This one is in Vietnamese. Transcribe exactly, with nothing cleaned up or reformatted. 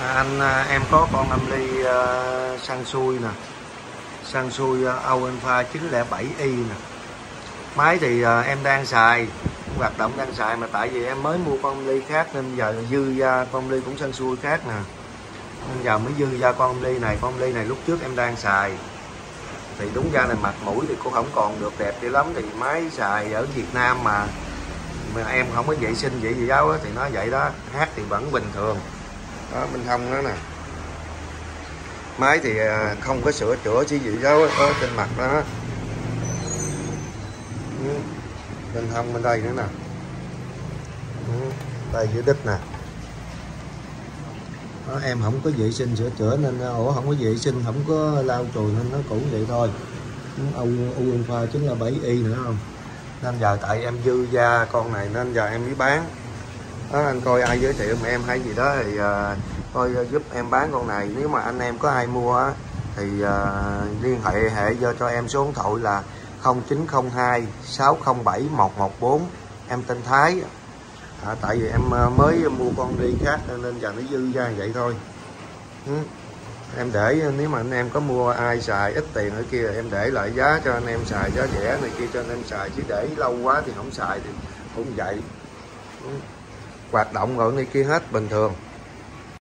À, anh em có con âm ly uh, xăng xui nè, xăng xui uh, Alpha chín không bảy i nè. Máy thì uh, em đang xài, hoạt động đang xài, mà tại vì em mới mua con âm ly khác nên giờ dư ra con âm ly cũng xăng xui khác nè, nên giờ mới dư ra con âm ly này. Con âm ly này lúc trước em đang xài thì đúng ra là mặt mũi thì cũng không còn được đẹp cho lắm, thì máy xài ở Việt Nam mà mà em không có vệ sinh vậy gì đâu thì nó vậy đó. Hát thì vẫn bình thường đó, bên hông đó nè. Máy thì không có sửa chữa chỉ gì đó ở trên mặt đó. Bên hông bên đây nữa nè, đây dưới đít nè đó, em không có vệ sinh sửa chữa nên ổ không có vệ sinh, không có lau chùi nên nó cũng vậy thôi. Alpha chín không bảy i nữa không, nên giờ tại em dư ra con này nên giờ em mới bán đó. Anh coi ai giới thiệu mà em hay gì đó thì uh, coi giúp em bán con này. Nếu mà anh em có ai mua á thì uh, liên hệ hệ cho cho em số điện thoại là không chín không hai sáu không bảy một một bốn. Em tên Thái à, tại vì em uh, mới mua con đi khác nên giờ nó dư ra vậy thôi. ừ. Em để nếu mà anh em có mua ai xài ít tiền ở kia em để lại giá cho anh em xài, giá rẻ này kia cho anh em xài, chứ để lâu quá thì không xài thì cũng vậy. ừ. Hoạt động rồi này kia hết bình thường.